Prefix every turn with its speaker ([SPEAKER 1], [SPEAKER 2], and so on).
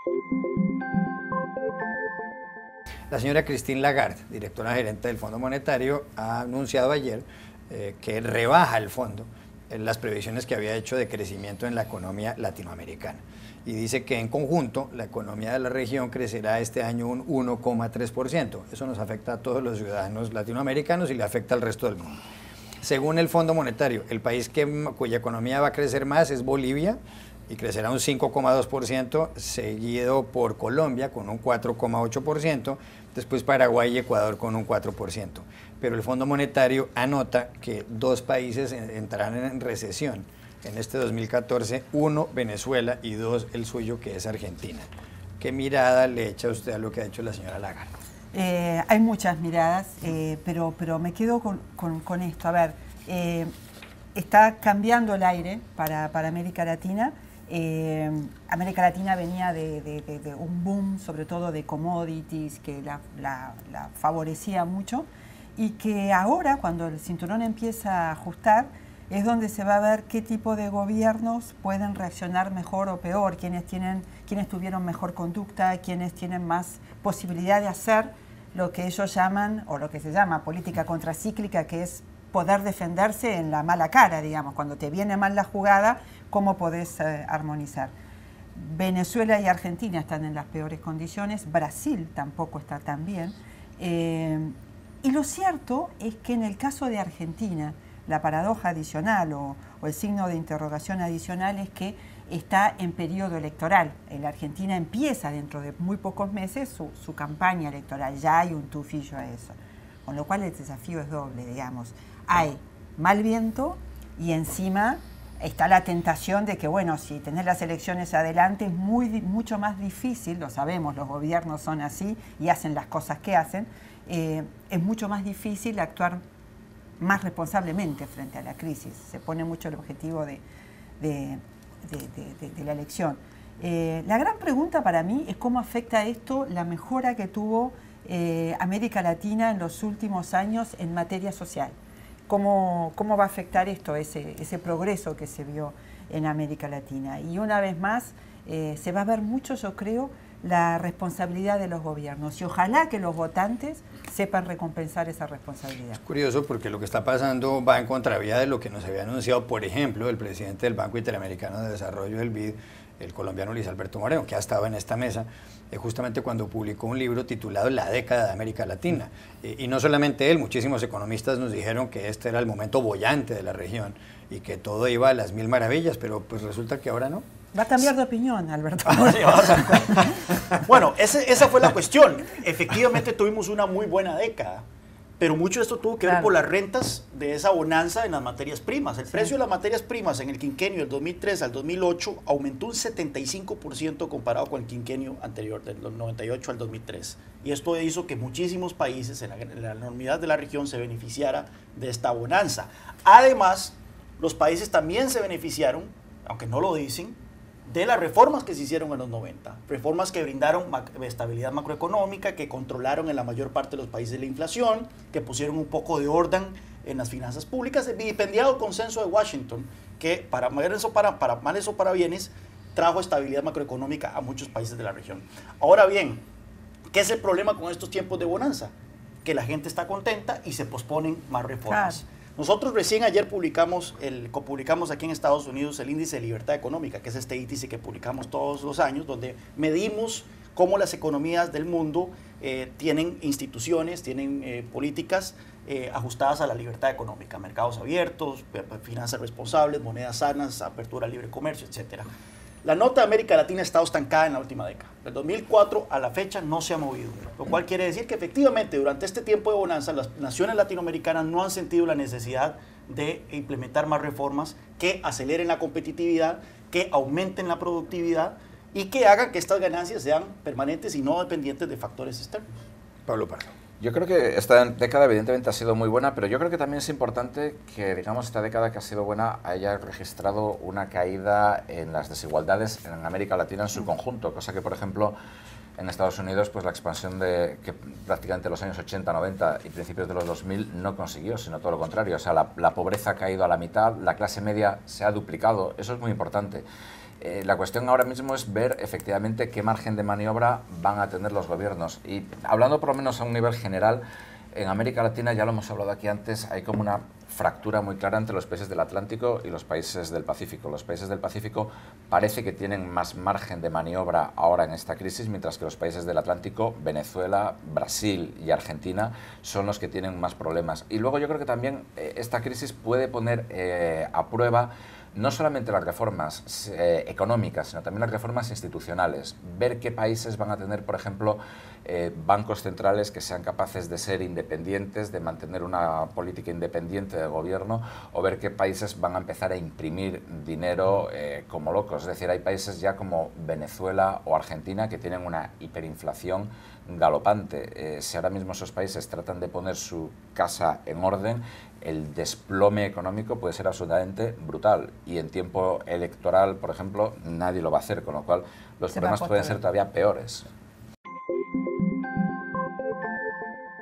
[SPEAKER 1] La señora Christine Lagarde, directora gerente del Fondo Monetario, ha anunciado ayer que rebaja el fondo en las previsiones que había hecho de crecimiento en la economía latinoamericana. Y dice que en conjunto la economía de la región crecerá este año un 1,3%. Eso nos afecta a todos los ciudadanos latinoamericanos y le afecta al resto del mundo. Según el Fondo Monetario, el país cuya economía va a crecer más es Bolivia, y crecerá un 5,2%, seguido por Colombia con un 4,8%, después Paraguay y Ecuador con un 4%. Pero el Fondo Monetario anota que dos países entrarán en recesión en este 2014, uno Venezuela y dos el suyo, que es Argentina. ¿Qué mirada le echa usted a lo que ha hecho la señora Lagarde?
[SPEAKER 2] Hay muchas miradas, pero me quedo con esto. A ver, está cambiando el aire para América Latina. América Latina venía de un boom, sobre todo de commodities, que la favorecía mucho, y que ahora, cuando el cinturón empieza a ajustar, es donde se va a ver qué tipo de gobiernos pueden reaccionar mejor o peor, quiénes tuvieron mejor conducta, quiénes tienen más posibilidad de hacer lo que ellos llaman, o lo que se llama política contracíclica, que es poder defenderse en la mala cara, digamos, cuando te viene mal la jugada, cómo podés armonizar. Venezuela y Argentina están en las peores condiciones, Brasil tampoco está tan bien, y lo cierto es que en el caso de Argentina, la paradoja adicional o el signo de interrogación adicional es que está en periodo electoral. La Argentina empieza dentro de muy pocos meses su campaña electoral, ya hay un tufillo a eso, con lo cual el desafío es doble, digamos. Hay mal viento y encima está la tentación de que, bueno, si tenés las elecciones adelante es mucho más difícil, lo sabemos, los gobiernos son así y hacen las cosas que hacen, es mucho más difícil actuar más responsablemente frente a la crisis. Se pone mucho el objetivo de la elección. La gran pregunta para mí es cómo afecta esto la mejora que tuvo América Latina en los últimos años en materia social. ¿Cómo va a afectar esto, ese progreso que se vio en América Latina? Y una vez más, se va a ver mucho, yo creo, la responsabilidad de los gobiernos. Y ojalá que los votantes sepan recompensar esa responsabilidad.
[SPEAKER 1] Es curioso porque lo que está pasando va en contravía de lo que nos había anunciado, por ejemplo, el presidente del Banco Interamericano de Desarrollo, del BID, el colombiano Luis Alberto Moreno, que ha estado en esta mesa, justamente cuando publicó un libro titulado La década de América Latina. Y no solamente él, muchísimos economistas nos dijeron que este era el momento boyante de la región y que todo iba a las mil maravillas, pero pues resulta que ahora no.
[SPEAKER 2] Va a cambiar de opinión, Alberto.
[SPEAKER 3] Bueno, esa fue la cuestión. Efectivamente tuvimos una muy buena década, pero mucho de esto tuvo que ver por las rentas de esa bonanza en las materias primas. El precio de las materias primas en el quinquenio del 2003 al 2008 aumentó un 75% comparado con el quinquenio anterior, del 98 al 2003. Y esto hizo que muchísimos países en la enormidad de la región se beneficiara de esta bonanza. Además, los países también se beneficiaron, aunque no lo dicen, de las reformas que se hicieron en los 90, reformas que brindaron estabilidad macroeconómica, que controlaron en la mayor parte de los países la inflación, que pusieron un poco de orden en las finanzas públicas, vilipendiado el consenso de Washington, que para males o para bienes, trajo estabilidad macroeconómica a muchos países de la región. Ahora bien, ¿qué es el problema con estos tiempos de bonanza? Que la gente está contenta y se posponen más reformas. Claro. Nosotros recién ayer publicamos aquí en Estados Unidos el índice de libertad económica, que es este índice que publicamos todos los años, donde medimos cómo las economías del mundo tienen instituciones, tienen políticas ajustadas a la libertad económica, mercados abiertos, finanzas responsables, monedas sanas, apertura al libre comercio, etc. La nota de América Latina ha estado estancada en la última década. Del 2004 a la fecha no se ha movido, lo cual quiere decir que efectivamente durante este tiempo de bonanza las naciones latinoamericanas no han sentido la necesidad de implementar más reformas que aceleren la competitividad, que aumenten la productividad y que hagan que estas ganancias sean permanentes y no dependientes de factores externos.
[SPEAKER 1] Pablo Pardo.
[SPEAKER 4] Yo creo que esta década evidentemente ha sido muy buena, pero yo creo que también es importante que, digamos, esta década que ha sido buena haya registrado una caída en las desigualdades en América Latina en su conjunto, cosa que, por ejemplo, en Estados Unidos, pues la expansión que prácticamente los años 80, 90 y principios de los 2000 no consiguió, sino todo lo contrario. O sea, la pobreza ha caído a la mitad, la clase media se ha duplicado, eso es muy importante. La cuestión ahora mismo es ver efectivamente qué margen de maniobra van a tener los gobiernos. Y hablando por lo menos a un nivel general, en América Latina, ya lo hemos hablado aquí antes, hay como una fractura muy clara entre los países del Atlántico y los países del Pacífico. Los países del Pacífico parece que tienen más margen de maniobra ahora en esta crisis, mientras que los países del Atlántico, Venezuela, Brasil y Argentina, son los que tienen más problemas. Y luego yo creo que también esta crisis puede poner a prueba no solamente las reformas económicas, sino también las reformas institucionales. Ver qué países van a tener, por ejemplo, bancos centrales que sean capaces de ser independientes, de mantener una política independiente de gobierno, o ver qué países van a empezar a imprimir dinero como locos. Es decir, hay países ya como Venezuela o Argentina que tienen una hiperinflación galopante. Si ahora mismo esos países tratan de poner su casa en orden, el desplome económico puede ser absolutamente brutal, y en tiempo electoral, por ejemplo, nadie lo va a hacer, con lo cual los problemas pueden ser todavía peores.